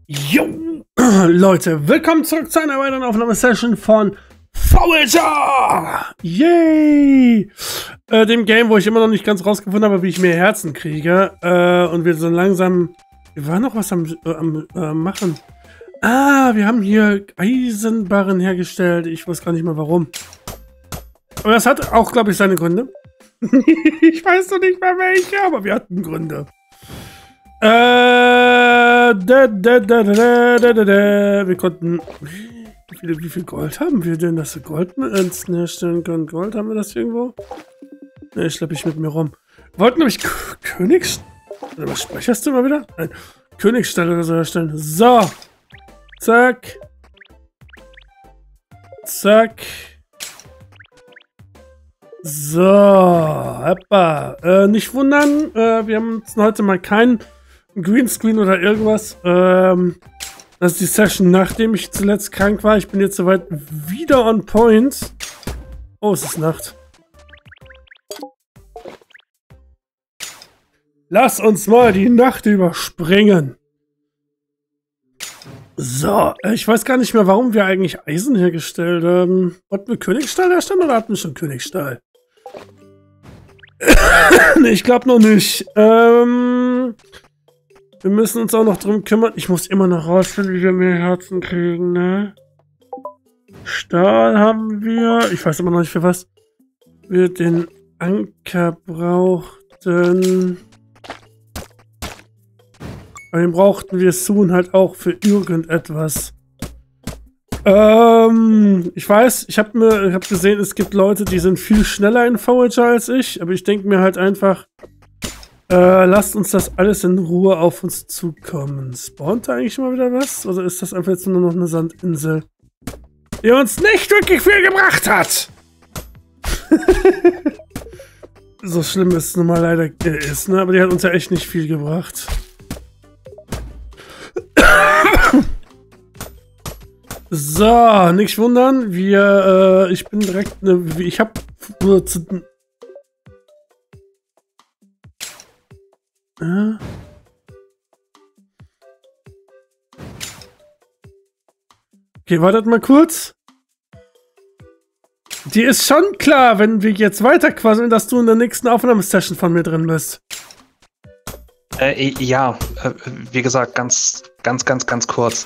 Jo, Leute, willkommen zurück zu einer weiteren Aufnahmesession von Forager! Yay! Dem Game, wo ich immer noch nicht ganz rausgefunden habe, wie ich mehr Herzen kriege. Und wir so langsam... Wir waren noch was am machen. Ah, wir haben hier Eisenbarren hergestellt. Ich weiß gar nicht mehr warum. Aber das hat auch, glaube ich, seine Gründe. Ich weiß noch nicht mehr welche, aber wir hatten Gründe. Wir konnten... Wie viel Gold haben wir denn, dass wir Gold herstellen können? Gold, haben wir das irgendwo? Ne, ich schleppe ich mit mir rum. Wir wollten nämlich Königs... Was speicherst du immer wieder? Nein. Königsstall oder so herstellen. So. Zack. Zack. So. Hoppa. Nicht wundern. Wir haben uns heute mal keinen Greenscreen oder irgendwas. Das ist die Session, nachdem ich zuletzt krank war. Ich bin jetzt soweit wieder on point. Oh, es ist Nacht. Lass uns mal die Nacht überspringen. So, ich weiß gar nicht mehr, warum wir eigentlich Eisen hergestellt haben. Wollten wir Königsstahl herstellen oder hatten wir schon Königsstahl? Nee, ich glaube noch nicht. Wir müssen uns auch noch drum kümmern. Ich muss immer noch rausfinden, wie wir mehr Herzen kriegen, ne? Stahl haben wir. Ich weiß immer noch nicht, für was wir den Anker brauchten. Aber den brauchten wir soon halt auch für irgendetwas. Ich weiß, ich hab gesehen, es gibt Leute, die sind viel schneller in Forager als ich, aber ich denke mir halt einfach, lasst uns das alles in Ruhe auf uns zukommen. Spawnt da eigentlich mal wieder was? Oder ist das einfach jetzt nur noch eine Sandinsel, die uns nicht wirklich viel gebracht hat? So schlimm es nun mal leider ist, ne? Aber die hat uns ja echt nicht viel gebracht. So, nicht wundern, ich bin direkt, ich habe nur zu... Okay, wartet mal kurz. Die ist schon klar, wenn wir jetzt weiter quasseln, dass du in der nächsten Aufnahmesession von mir drin bist. Ja, wie gesagt, ganz kurz.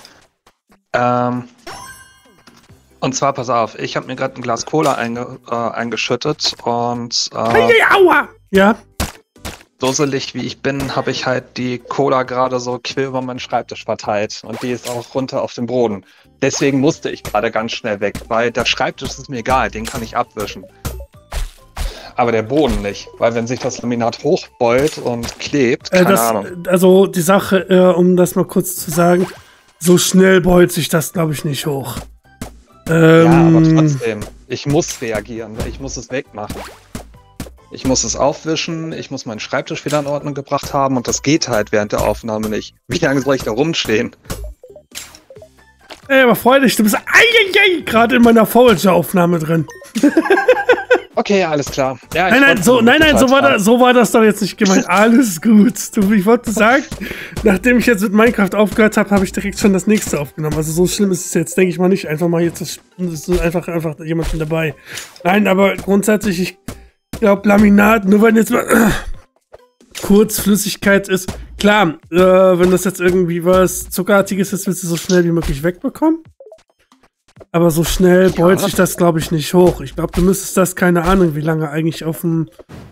Und zwar, pass auf, ich habe mir gerade ein Glas Cola eingeschüttet und Aua! Ja. dusselig wie ich bin, habe ich halt die Cola gerade so quer über meinen Schreibtisch verteilt und die ist auch runter auf den Boden. Deswegen musste ich gerade ganz schnell weg, weil der Schreibtisch ist mir egal, den kann ich abwischen. Aber der Boden nicht, weil wenn sich das Laminat hochbeult und klebt, keine Ahnung. Also die Sache, um das mal kurz zu sagen, so schnell beult sich das, glaube ich, nicht hoch. Ja, aber trotzdem, ich muss reagieren, ich muss es wegmachen. Ich muss es aufwischen, ich muss meinen Schreibtisch wieder in Ordnung gebracht haben und das geht halt während der Aufnahme nicht. Wie lange soll ich da rumstehen? Ey, aber freu dich, du bist gerade in meiner Forager-Aufnahme drin. Okay, alles klar. Ja, nein, so war das doch jetzt nicht gemeint. Alles gut. Ich wollte sagen, nachdem ich jetzt mit Minecraft aufgehört habe, habe ich direkt schon das nächste aufgenommen. Also so schlimm ist es jetzt, denke ich mal nicht. Einfach mal jetzt ist einfach jemanden dabei. Nein, aber grundsätzlich, ich glaube, Laminat, nur wenn jetzt mal Kurzflüssigkeit ist. Klar, wenn das jetzt irgendwie was Zuckerartiges ist, willst du so schnell wie möglich wegbekommen. Aber so schnell beult sich das, glaube ich, nicht hoch. Ich glaube, du müsstest das, keine Ahnung, wie lange eigentlich auf dem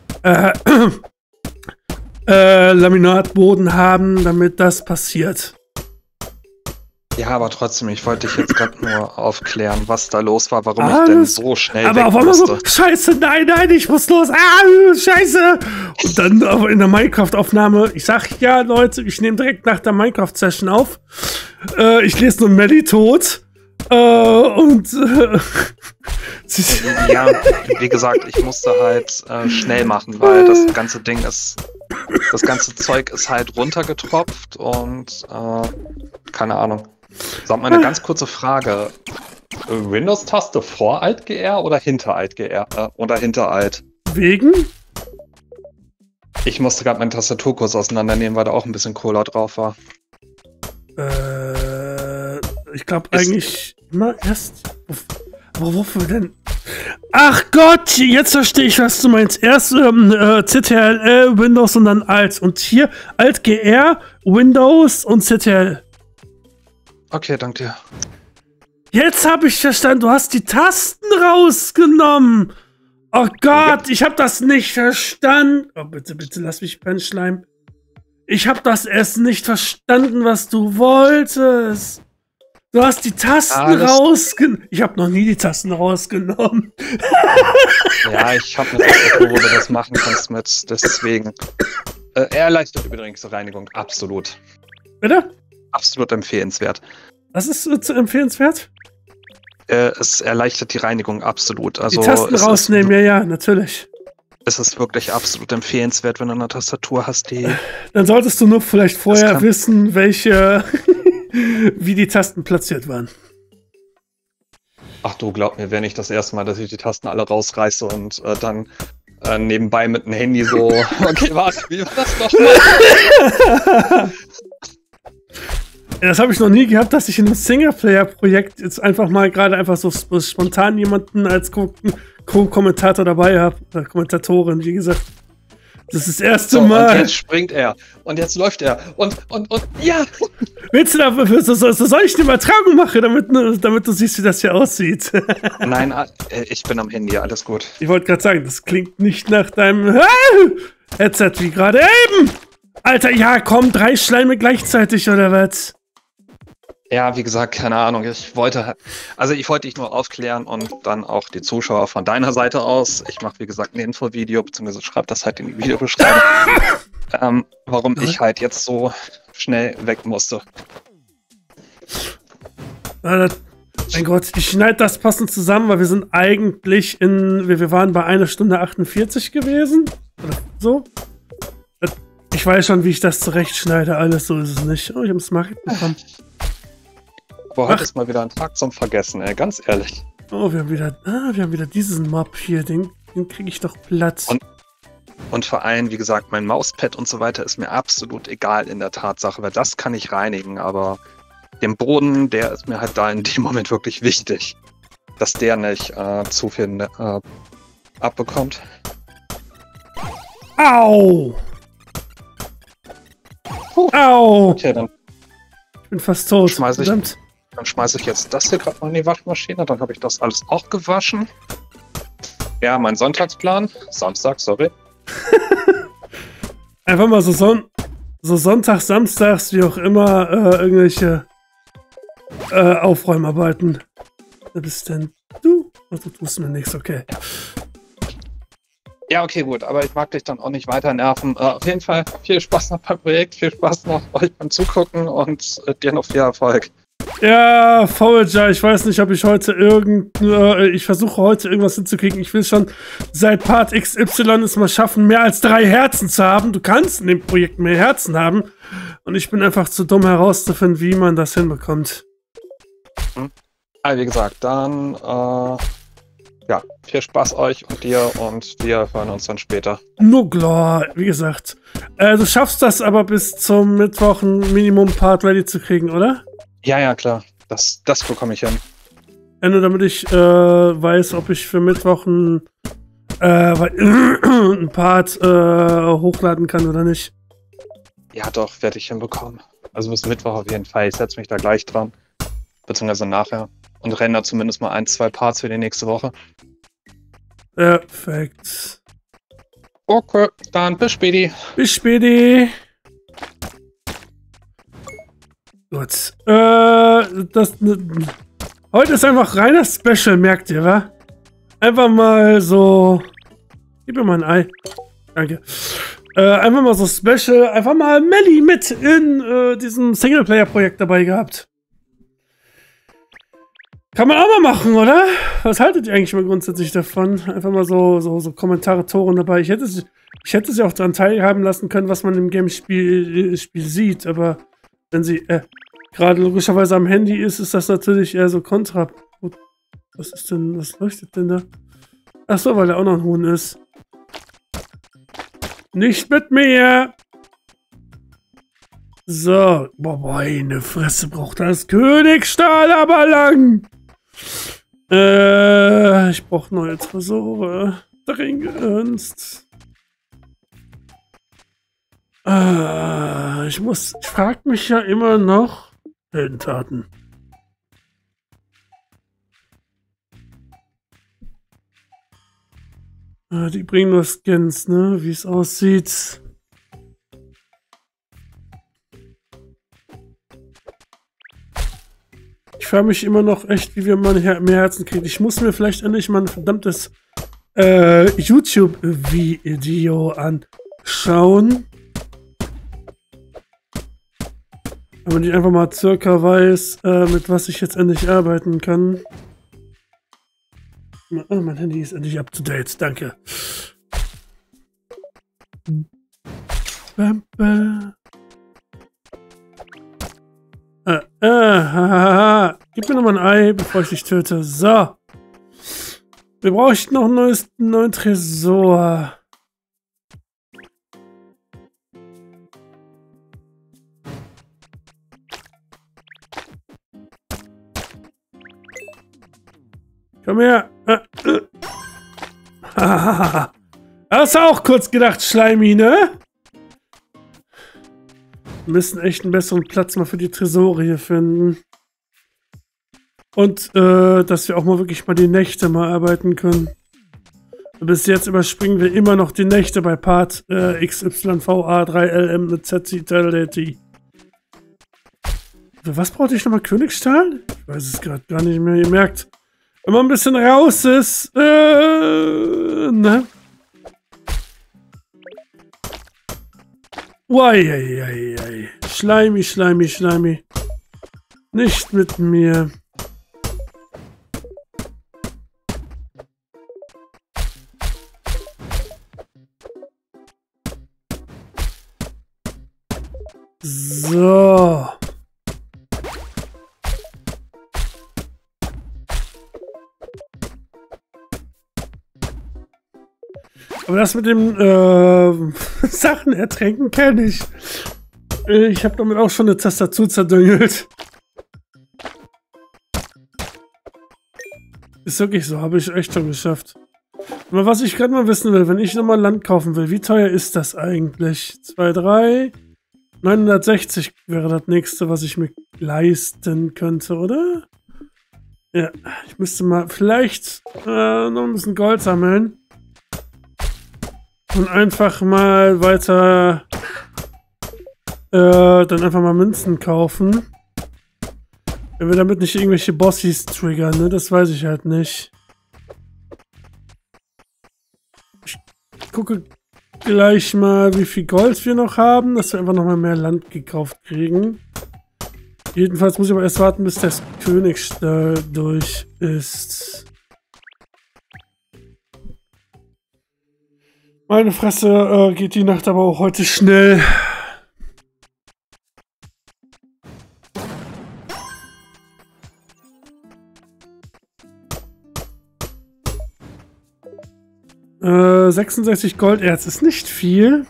Laminatboden haben, damit das passiert. Ja, aber trotzdem, ich wollte dich jetzt gerade nur aufklären, was da los war, warum ich denn so schnell aber auf einmal so, scheiße, nein, ich muss los, scheiße. Und dann in der Minecraft-Aufnahme, ich sag ja, Leute, ich nehme direkt nach der Minecraft-Session auf. Ich lese nur Melly tot. Ja, wie gesagt, ich musste halt schnell machen, weil das ganze Zeug ist halt runtergetropft und keine Ahnung. Sag mal eine ganz kurze Frage. Windows-Taste vor Alt-GR oder hinter Alt-GR? Oder hinter Alt? Wegen? Ich musste gerade meinen Tastaturkurs auseinandernehmen, weil da auch ein bisschen Cola drauf war. Ich glaube eigentlich immer erst. Aber wofür denn? Ach Gott, jetzt verstehe ich, was du meinst. Erst CTRL, Windows und dann Alt. Und hier Alt GR, Windows und CTRL. Okay, danke dir. Jetzt habe ich verstanden, du hast die Tasten rausgenommen. Oh Gott, ich habe das nicht verstanden. Oh, bitte, bitte, lass mich Schleim. Ich habe das erst nicht verstanden, was du wolltest. Du hast die Tasten rausgenommen. Ich habe noch nie die Tasten rausgenommen. Ja, ich habe eine Tastatur, wo du das machen kannst mit. Deswegen. Er erleichtert übrigens die Reinigung. Absolut. Bitte? Absolut empfehlenswert. Was ist empfehlenswert? Es erleichtert die Reinigung absolut. Also die Tasten rausnehmen, ja, natürlich. Es ist wirklich absolut empfehlenswert, wenn du eine Tastatur hast, die... Dann solltest du nur vielleicht vorher wissen, wie die Tasten platziert waren. Ach du, glaub mir, wenn ich das erste Mal, dass ich die Tasten alle rausreiße und dann nebenbei mit dem Handy so... Okay, warte, wie war das nochmal? Das habe ich noch nie gehabt, dass ich in einem Singleplayer-Projekt jetzt einfach mal gerade einfach so spontan jemanden als Co-Kommentator dabei habe. Oder Kommentatorin, wie gesagt. Das ist das erste Mal. Und jetzt springt er. Und jetzt läuft er. Und ja! Willst du dafür, soll ich eine Übertragung machen, damit du siehst, wie das hier aussieht? Nein, ich bin am Handy, alles gut. Ich wollte gerade sagen, das klingt nicht nach deinem Headset wie gerade eben. Alter, ja, komm, 3 Schleime gleichzeitig, oder was? Ja, wie gesagt, keine Ahnung. Ich wollte dich nur aufklären und dann auch die Zuschauer von deiner Seite aus. Ich mache, wie gesagt, ein Infovideo, beziehungsweise schreibe das halt in die Videobeschreibung, warum ich halt jetzt so schnell weg musste. Mein Gott, ich schneide das passend zusammen, weil wir sind eigentlich wir waren bei 1 Stunde 48 gewesen. Oder so. Ich weiß schon, wie ich das zurechtschneide, alles, so ist es nicht. Oh, ich hab's Market bekommen. Aber heute ist mal wieder ein Tag zum Vergessen, ey, ganz ehrlich. Oh, wir haben wieder diesen Mob hier, den kriege ich doch platt. Und vor allem, wie gesagt, mein Mauspad und so weiter ist mir absolut egal in der Tatsache, weil das kann ich reinigen, aber den Boden, der ist mir halt da in dem Moment wirklich wichtig, dass der nicht zu viel abbekommt. Au! Au! Okay, dann ich bin fast tot. Dann schmeiße ich jetzt das hier gerade mal in die Waschmaschine. Dann habe ich das alles auch gewaschen. Ja, mein Sonntagsplan. Samstag, sorry. Einfach mal so Sonntags, Samstags, wie auch immer, irgendwelche Aufräumarbeiten. Wer bist denn du? Oh, du tust mir nichts, okay. Ja, okay, gut. Aber ich mag dich dann auch nicht weiter nerven. Auf jeden Fall viel Spaß noch beim Projekt. Viel Spaß noch euch beim Zugucken und dir noch viel Erfolg. Ja, Forager, ich weiß nicht, ob ich heute ich versuche heute irgendwas hinzukriegen. Ich will schon seit Part XY es mal schaffen, mehr als 3 Herzen zu haben. Du kannst in dem Projekt mehr Herzen haben. Und ich bin einfach zu dumm herauszufinden, wie man das hinbekommt. Also wie gesagt, dann ja, viel Spaß euch und dir und wir hören uns dann später. Nur klar, wie gesagt. Du schaffst das aber bis zum Mittwoch ein Minimum-Part ready zu kriegen, oder? Ja, klar. Das bekomme ich hin. Nur damit ich weiß, ob ich für Mittwoch ein Part hochladen kann oder nicht. Ja, doch, werde ich hinbekommen. Also bis Mittwoch auf jeden Fall. Ich setze mich da gleich dran. Beziehungsweise nachher. Und renne zumindest mal 1, 2 Parts für die nächste Woche. Perfekt. Okay, dann bis späti. Bis späti. Gut. Heute ist einfach reiner Special, merkt ihr, wa? Einfach mal so... Gib mir mal ein Ei. Danke. Einfach mal so Special, einfach mal Melli mit in diesem Singleplayer-Projekt dabei gehabt. Kann man auch mal machen, oder? Was haltet ihr eigentlich mal grundsätzlich davon? Einfach mal so Kommentatoren dabei. Ich hätte sie auch daran teilhaben lassen können, was man im Game-Spiel sieht, aber wenn sie gerade logischerweise am Handy ist das natürlich eher so kontra. Was ist denn, was leuchtet denn da? Ach so, weil da auch noch ein Huhn ist. Nicht mit mir! So, boah, meine Fresse braucht das Königsstahl aber lang. Ich brauche neue Tresore. Dringendst. Ich frage mich ja immer noch. Heldentaten. Die bringen nur Skins, ne? Wie es aussieht. Ich frage mich immer noch echt, wie wir mal mehr Herzen kriegen. Ich muss mir vielleicht endlich mal ein verdammtes YouTube-Video anschauen. Damit ich einfach mal circa weiß, mit was ich jetzt endlich arbeiten kann. Oh, mein Handy ist endlich up to date, danke. Gib mir nochmal ein Ei, bevor ich dich töte. So. Wir bräuchten noch einen neuen Tresor. Komm her. Hast du auch kurz gedacht, Schleimi, ne? Wir müssen echt einen besseren Platz mal für die Tresore hier finden. Und, dass wir auch mal wirklich mal die Nächte mal arbeiten können. Bis jetzt überspringen wir immer noch die Nächte bei Part XYVA3LM mit ZCTLT. Was brauchte ich nochmal? Königsstahl? Ich weiß es gerade gar nicht mehr. Ihr merkt, wenn man ein bisschen raus ist, ne? Uaiaiaiai. Schleimi, Schleimi, Schleimi. Nicht mit mir. So. Aber das mit dem Sachen ertränken kenne ich. Ich habe damit auch schon eine Tastatur zerdüngelt. Ist wirklich so, habe ich echt schon geschafft. Aber was ich gerade mal wissen will, wenn ich nochmal Land kaufen will, wie teuer ist das eigentlich? 2, 3, 960 wäre das nächste, was ich mir leisten könnte, oder? Ja, ich müsste mal vielleicht noch ein bisschen Gold sammeln. Und einfach mal weiter dann einfach mal Münzen kaufen. Wenn wir damit nicht irgendwelche Bossies triggern, ne? Das weiß ich halt nicht. Ich gucke gleich mal, wie viel Gold wir noch haben, dass wir einfach noch mal mehr Land gekauft kriegen. Jedenfalls muss ich aber erst warten, bis der Königsstahl durch ist. Meine Fresse, geht die Nacht aber auch heute schnell. Äh, 66 Golderz ist nicht viel.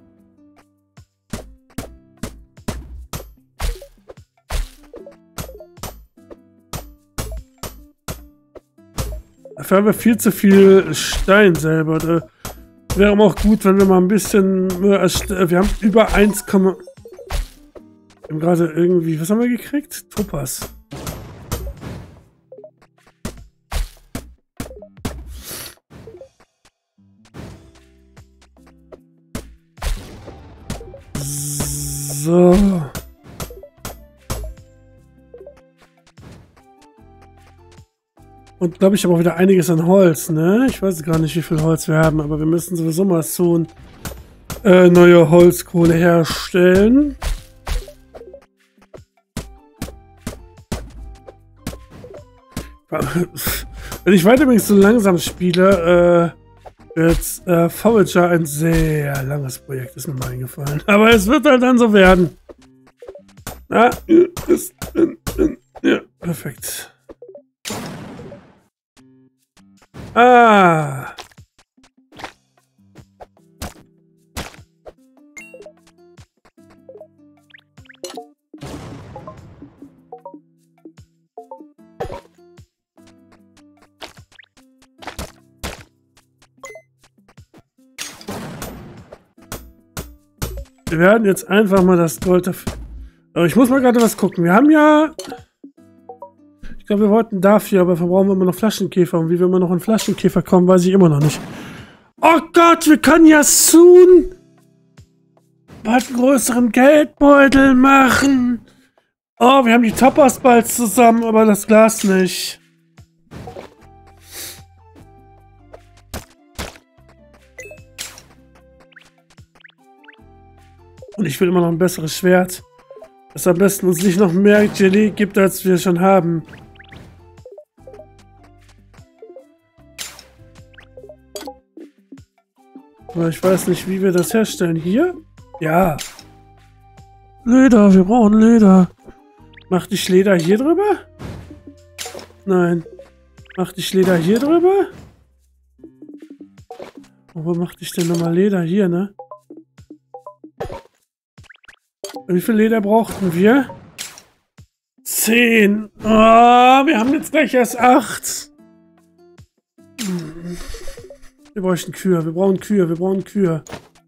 Dafür haben wir viel zu viel Stein selber. Da wäre aber auch gut, wenn wir mal ein bisschen... wir haben über 1, wir haben gerade irgendwie... Was haben wir gekriegt? Topaz. So. Und glaube ich aber auch wieder einiges an Holz, ne? Ich weiß gar nicht, wie viel Holz wir haben, aber wir müssen sowieso mal so neue Holzkohle herstellen. Wenn ich weiter so langsam spiele, wird Forager ein sehr langes Projekt, ist mir mal eingefallen. Aber es wird halt dann so werden. Ja, ja, perfekt. Ah. Wir werden jetzt einfach mal das Gold dafür... Aber ich muss mal gerade was gucken. Wir haben ja... Ich glaube, wir wollten dafür, aber dafür brauchen wir immer noch Flaschenkäfer. Und wie wir immer noch an Flaschenkäfer kommen, weiß ich immer noch nicht. Oh Gott, wir können ja soon bald einen größeren Geldbeutel machen. Oh, wir haben die Toppers bald zusammen, aber das Glas nicht. Und ich will immer noch ein besseres Schwert, das am besten uns nicht noch mehr Gelee gibt, als wir schon haben. Aber ich weiß nicht, wie wir das herstellen. Hier? Ja. Leder, wir brauchen Leder. Macht ich Leder hier drüber? Nein. Macht ich Leder hier drüber? Wo machte ich denn nochmal Leder? Hier, ne? Wie viel Leder brauchten wir? 10. Oh, wir haben jetzt gleich erst 8. Wir bräuchten Kühe. Wir brauchen Kühe. Wir brauchen Kühe.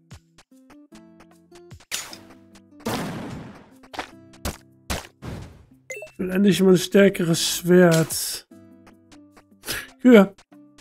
Ich will endlich mal ein stärkeres Schwert. Kühe.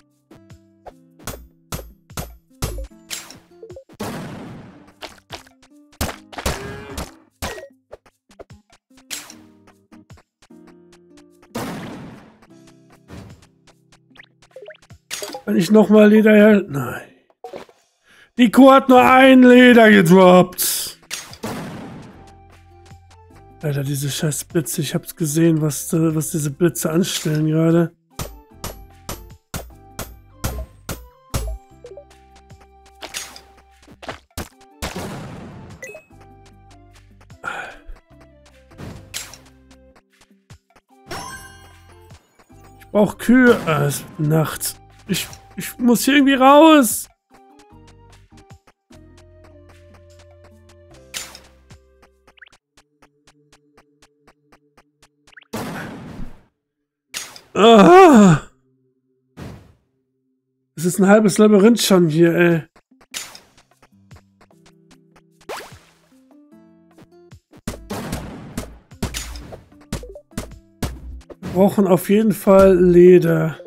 Wenn ich nochmal Leder her... Nein. Die Kuh hat nur ein Leder gedroppt. Alter, diese scheiß Blitze. Ich hab's gesehen, was diese Blitze anstellen gerade. Ich brauche Kühe. Ah, es ist Nacht. Ich muss hier irgendwie raus. Aha. Es ist ein halbes Labyrinth schon hier, ey. Wir brauchen auf jeden Fall Leder.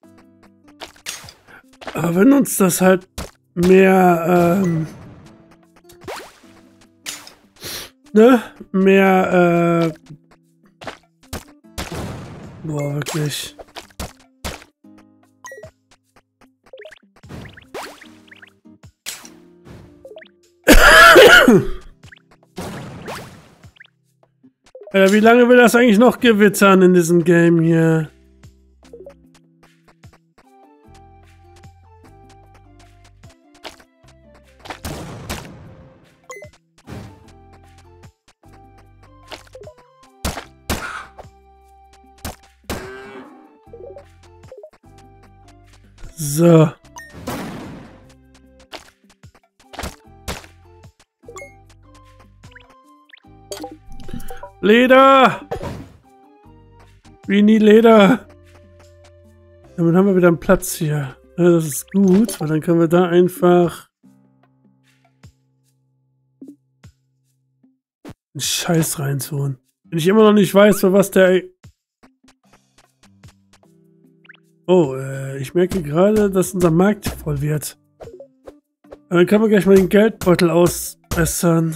Aber wenn uns das halt mehr, mehr, boah, wirklich. Wie lange will das eigentlich noch gewittern in diesem Game hier? So. Leder! We need Leder! Damit haben wir wieder einen Platz hier. Ja, das ist gut, weil dann können wir da einfach einen Scheiß reintun. Wenn ich immer noch nicht weiß, für was der... Oh, ich merke gerade, dass unser Markt voll wird. Aber dann kann man gleich mal den Geldbeutel ausbessern.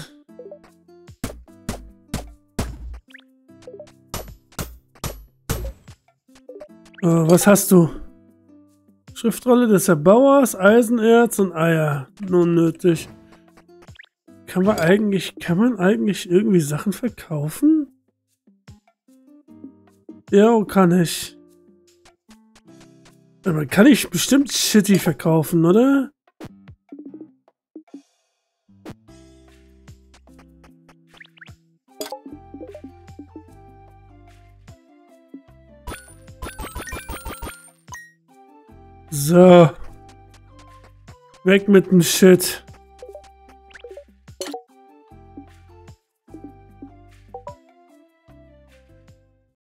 Oh, was hast du? Schriftrolle des Erbauers, Eisenerz und Eier. Nun nötig. Kann man eigentlich irgendwie Sachen verkaufen? Ja, kann ich. Aber kann ich bestimmt Shitty verkaufen, oder? So. Weg mit dem Shit.